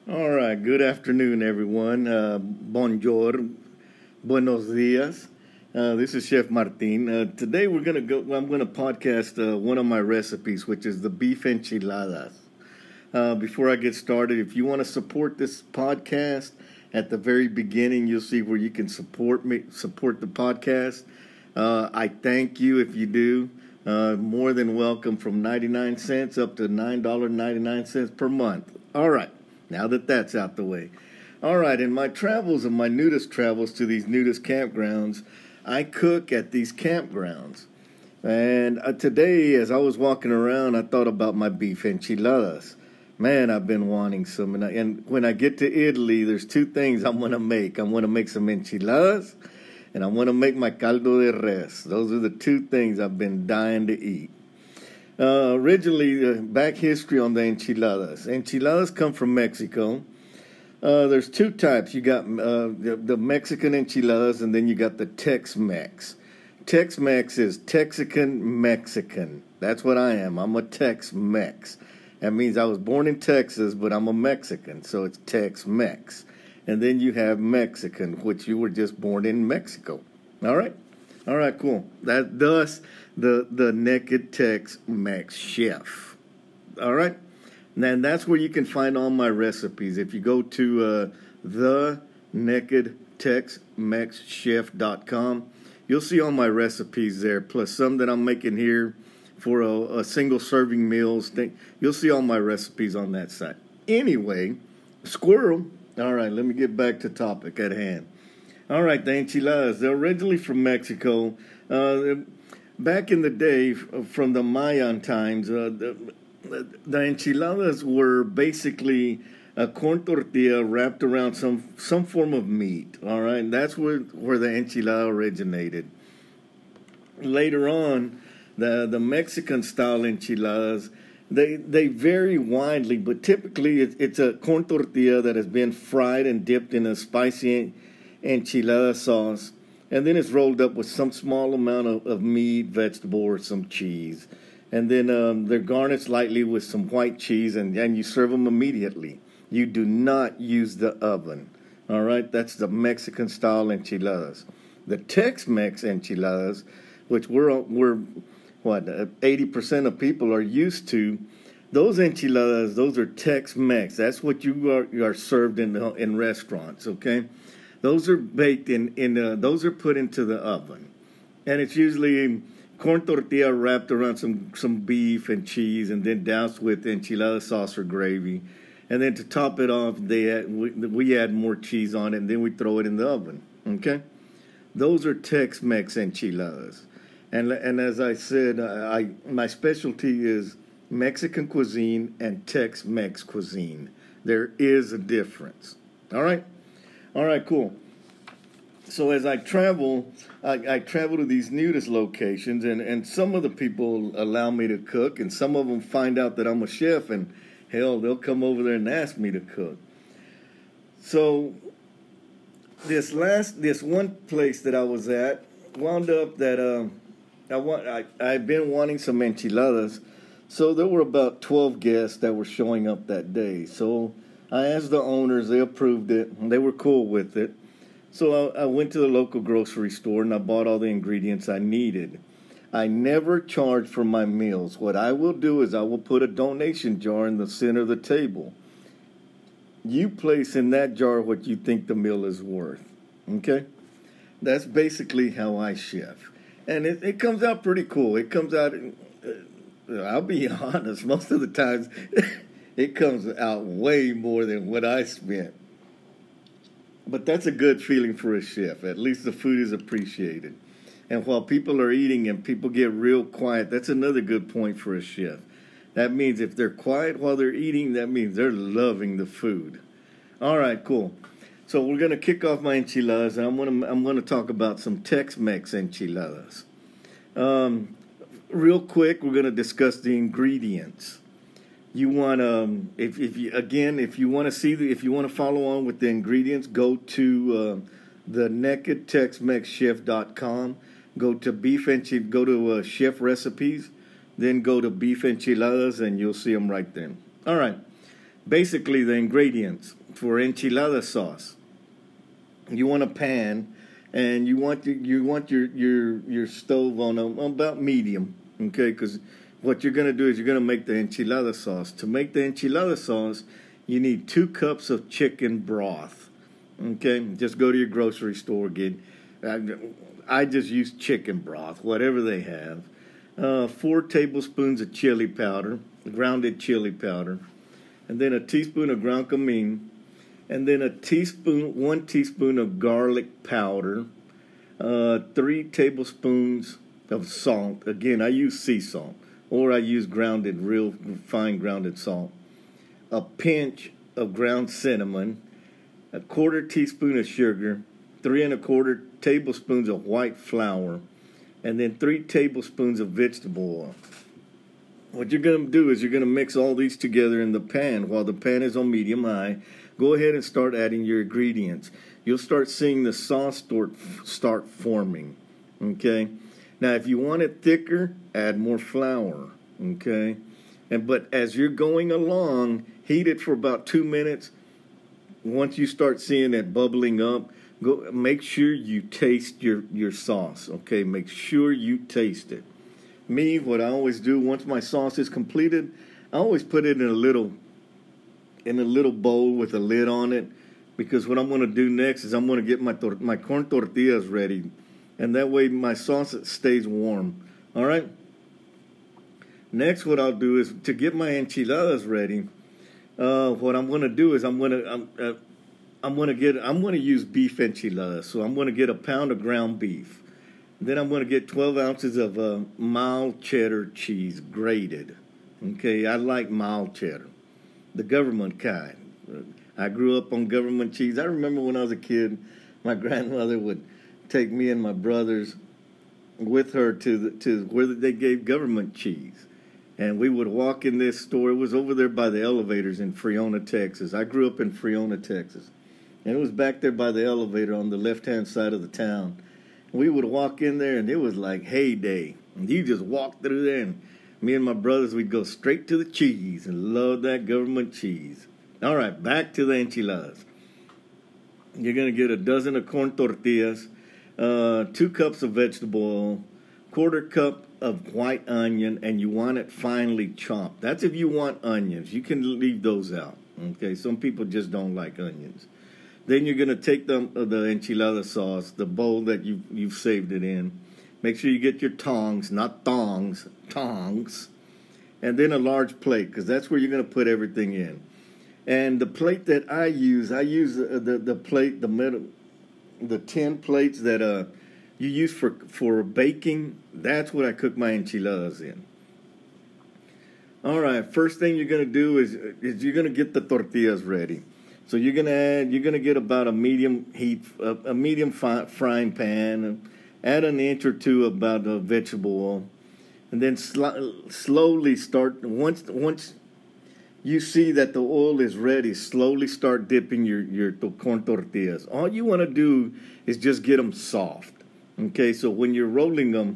All right. Good afternoon, everyone. Bonjour, buenos dias. This is Chef Martin. Today we're gonna go. I'm gonna podcast one of my recipes, which is the beef enchiladas. Before I get started, if you want to support this podcast, at the very beginning you'll see where you can support the podcast. I thank you if you do. More than welcome, from 99 cents up to $9.99 per month. All right. Now that that's out the way. All right, in my travels and my nudist travels to these nudist campgrounds, I cook at these campgrounds. And today, as I was walking around, I thought about my beef enchiladas. Man, I've been wanting some. And when I get to Italy, there's two things I'm going to make. I'm going to make some enchiladas, and I'm going to make my caldo de res. Those are the two things I've been dying to eat. Originally, back history on the enchiladas. Enchiladas come from Mexico. There's two types. You got the Mexican enchiladas, and then you got the Tex-Mex. Tex-Mex is Texican-Mexican. That's what I am. I'm a Tex-Mex. That means I was born in Texas, but I'm a Mexican, so it's Tex-Mex. And then you have Mexican, which you were just born in Mexico. All right? All right, cool. Thus the Naked Tex-Mex Chef. All right? And that's where you can find all my recipes. If you go to the Naked TexMexChef.com, you'll see all my recipes there, plus some that I'm making here for a single serving meals thing. You'll see all my recipes on that site. Anyway, squirrel. All right, let me get back to topic at hand. All right, the enchiladas. They're originally from Mexico. Back in the day, from the Mayan times, the enchiladas were basically a corn tortilla wrapped around some form of meat. All right, and that's where the enchilada originated. Later on, the Mexican style enchiladas, they vary widely, but typically it's a corn tortilla that has been fried and dipped in a spicy enchilada sauce, and then it's rolled up with some small amount of meat, vegetable, or some cheese. And then they're garnished lightly with some white cheese, and you serve them immediately. You do not use the oven. All right? That's the Mexican-style enchiladas. The Tex-Mex enchiladas, which we're 80% of people are used to, those enchiladas, those are Tex-Mex. That's what you are served in restaurants, okay? Those are baked those are put into the oven. And it's usually corn tortilla wrapped around some beef and cheese, and then doused with enchilada sauce or gravy. And then to top it off, we add more cheese on it, and then we throw it in the oven. Okay? Those are Tex-Mex enchiladas. And as I said, my specialty is Mexican cuisine and Tex-Mex cuisine. There is a difference. All right? All right, cool. So as I travel, I travel to these nudist locations, and some of the people allow me to cook, and some of them find out that I'm a chef, and hell, they'll come over there and ask me to cook. So this one place that I was at wound up that I've been wanting some enchiladas, so there were about 12 guests that were showing up that day. So I asked the owners, they approved it, and they were cool with it. So I went to the local grocery store and I bought all the ingredients I needed. I never charge for my meals. What I will do is I will put a donation jar in the center of the table. You place in that jar what you think the meal is worth. Okay? That's basically how I chef. And it comes out pretty cool. It comes out, I'll be honest, most of the times it comes out way more than what I spent. But that's a good feeling for a chef. At least the food is appreciated. And while people are eating and people get real quiet, that's another good point for a chef. That means if they're quiet while they're eating, that means they're loving the food. All right, cool. So we're going to kick off my enchiladas, and I'm going to talk about some Tex-Mex enchiladas. Real quick, we're going to discuss the ingredients. You want if you want to follow on with the ingredients, go to the nakedtexmexchef.com. Go to chef recipes, then go to beef enchiladas, and you'll see them right there. All right, basically the ingredients for enchilada sauce. You want a pan, and you want your stove on about medium, okay? Because what you're gonna do is you're gonna make the enchilada sauce. To make the enchilada sauce, you need 2 cups of chicken broth. Okay, just go to your grocery store, get. I just use chicken broth, whatever they have. 4 tablespoons of chili powder, grounded chili powder, and then a teaspoon of ground cumin, and then 1 teaspoon of garlic powder, 3 tablespoons of salt. Again, I use sea salt, or I use grounded, real fine grounded salt. A pinch of ground cinnamon, 1/4 teaspoon of sugar, 3 1/4 tablespoons of white flour, and then 3 tablespoons of vegetable oil. What you're going to do is you're going to mix all these together in the pan. While the pan is on medium high, go ahead and start adding your ingredients. You'll start seeing the sauce start forming. Okay? Now, if you want it thicker, add more flour. Okay? But as you're going along, heat it for about 2 minutes. Once you start seeing it bubbling up, make sure you taste your sauce, okay? Make sure you taste it. Me, what I always do, once my sauce is completed, I always put it in a little bowl with a lid on it, because what I'm going to do next is I'm going to get my corn tortillas ready, and that way my sauce stays warm. All right? Next, what I'll do is to get my enchiladas ready. What I'm going to do is I'm going to use beef enchiladas. So I'm going to get a pound of ground beef. Then I'm going to get 12 ounces of mild cheddar cheese, grated. Okay, I like mild cheddar, the government kind. I grew up on government cheese. I remember when I was a kid, my grandmother would take me and my brothers with her to where they gave government cheese. And we would walk in this store. It was over there by the elevators in Friona, Texas. I grew up in Friona, Texas. And it was back there by the elevator on the left-hand side of the town. We would walk in there, and it was like heyday. And you just walk through there, and me and my brothers, we'd go straight to the cheese and love that government cheese. All right, back to the enchiladas. You're going to get a dozen of corn tortillas, 2 cups of vegetable oil, 1/4 cup of white onion, and you want it finely chopped. That's if you want onions. You can leave those out. Okay, some people just don't like onions. Then you're going to take the enchilada sauce, the bowl that you've saved it in. Make sure you get your tongs, not thongs, tongs. And then a large plate, because that's where you're going to put everything in. And the plate that I use the plate, the tin plates that you use for baking. That's what I cook my enchiladas in. All right, first thing you're going to do is you're going to get the tortillas ready. So you're going to get about a medium heat, a medium frying pan, and add an inch or 2 about vegetable oil, and then slowly start. Once you see that the oil is ready, slowly start dipping your corn tortillas. All you want to do is just get them soft. Okay, so when you're rolling them,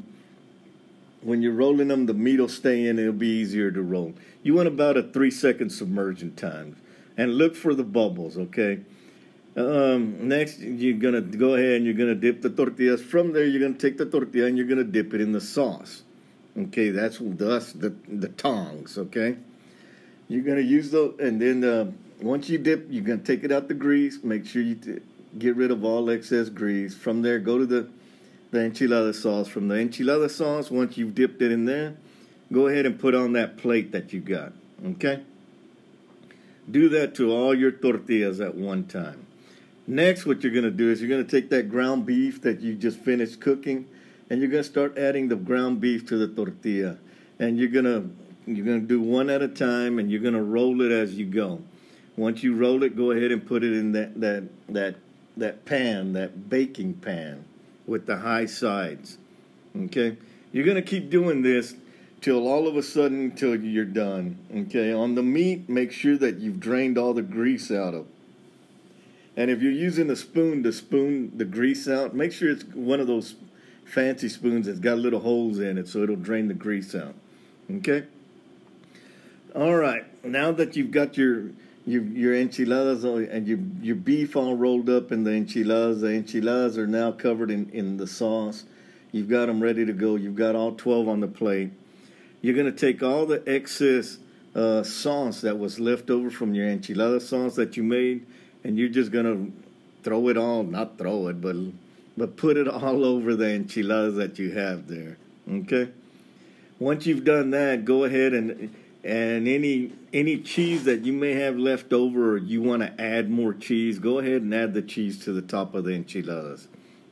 the meat will stay in. It'll be easier to roll. You want about a 3-second submersion time. And look for the bubbles, okay? Next, you're going to go ahead and you're going to dip the tortillas. From there, you're going to take the tortilla and you're going to dip it in the sauce. Okay, that's the tongs, okay? You're going to use those, and then once you dip, you're going to take it out the grease. Make sure you get rid of all excess grease. From there, go to the enchilada sauce. From the enchilada sauce, once you've dipped it in there, go ahead and put on that plate that you got, okay? Do that to all your tortillas at one time. Next, what you're going to do is you're going to take that ground beef that you just finished cooking, and you're going to start adding the ground beef to the tortilla. And you're going to do one at a time, and you're going to roll it as you go. Once you roll it, go ahead and put it in that pan, that baking pan with the high sides. Okay? You're going to keep doing this till all of a sudden, till you're done. Okay, on the meat, make sure that you've drained all the grease out of. And if you're using a spoon to spoon the grease out, make sure it's one of those fancy spoons that's got little holes in it so it'll drain the grease out. Okay? All right, now that you've got your your enchiladas and your beef all rolled up in the enchiladas. The enchiladas are now covered in the sauce. You've got them ready to go. You've got all 12 on the plate. You're going to take all the excess sauce that was left over from your enchilada sauce that you made, and you're just going to throw it all, not throw it, but put it all over the enchiladas that you have there, okay? Once you've done that, go ahead and any cheese that you may have left over, or you want to add more cheese, go ahead and add the cheese to the top of the enchiladas.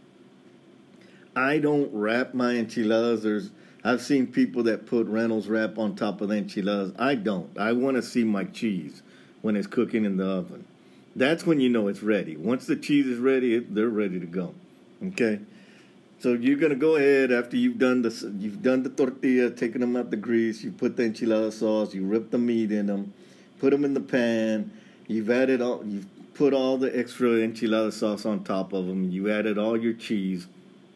I don't wrap my enchiladas. I've seen people that put Reynolds wrap on top of the enchiladas. I don't. I want to see my cheese when it's cooking in the oven. That's when you know it's ready. Once the cheese is ready, they're ready to go. Okay? So you're going to go ahead after you've done the tortilla, taken them out the grease, you put the enchilada sauce, you rip the meat in them, put them in the pan, you've put all the extra enchilada sauce on top of them, you added all your cheese.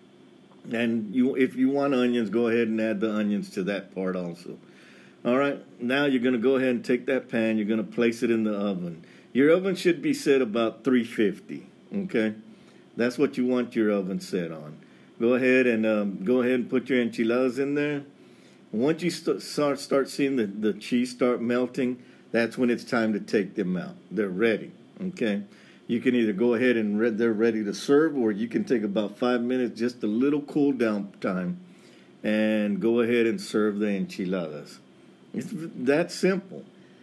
And if you want onions, go ahead and add the onions to that part also. All right, now you're going to go ahead and take that pan. You're going to place it in the oven. Your oven should be set about 350, okay? That's what you want your oven set on. Go ahead and put your enchiladas in there. Once you start seeing the cheese start melting, that's when it's time to take them out. They're ready, okay? You can either go ahead and they're ready to serve, or you can take about 5 minutes, just a little cool down time, and go ahead and serve the enchiladas. It's that simple.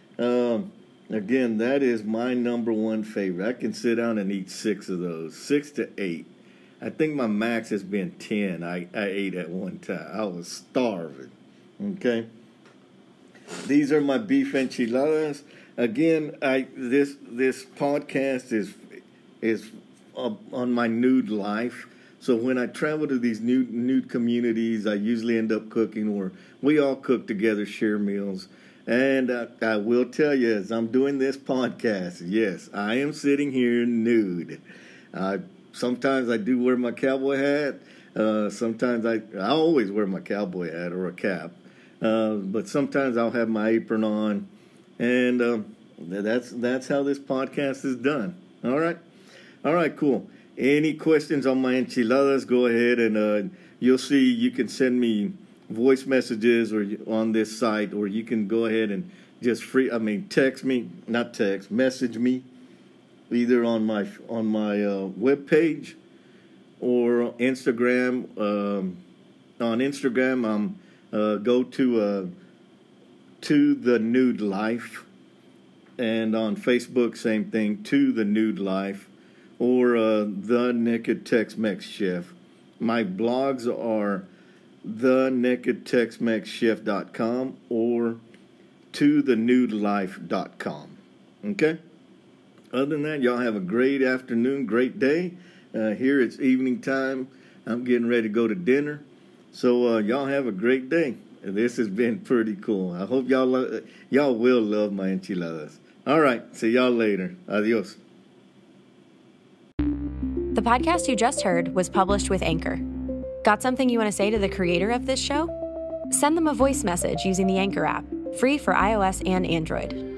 Again, that is my number one favorite. I can sit down and eat 6 of those, 6 to 8. I think my max has been 10. I ate at one time. I was starving. Okay. These are my beef enchiladas. Again, this podcast is on my nude life. So when I travel to these nude communities, I usually end up cooking, or we all cook together, share meals. And I will tell you, as I'm doing this podcast, yes, I am sitting here nude. Sometimes I do wear my cowboy hat. Sometimes I always wear my cowboy hat or a cap. But sometimes I'll have my apron on. And that's how this podcast is done. All right, cool. Any questions on my enchiladas, go ahead and you'll see you can send me voice messages or on this site, or you can go ahead and just message me either on my webpage or Instagram. On Instagram, go to the Nude Life, and on Facebook, same thing, To the Nude Life, or The Naked Tex-Mex Chef. My blogs are thenakedtexmexchef.com or tothenudelife.com. Okay? Other than that, y'all have a great afternoon, great day. Here it's evening time. I'm getting ready to go to dinner. So y'all have a great day. This has been pretty cool. I hope y'all will love my enchiladas. All right. See y'all later. Adios. The podcast you just heard was published with Anchor. Got something you want to say to the creator of this show? Send them a voice message using the Anchor app, free for iOS and Android.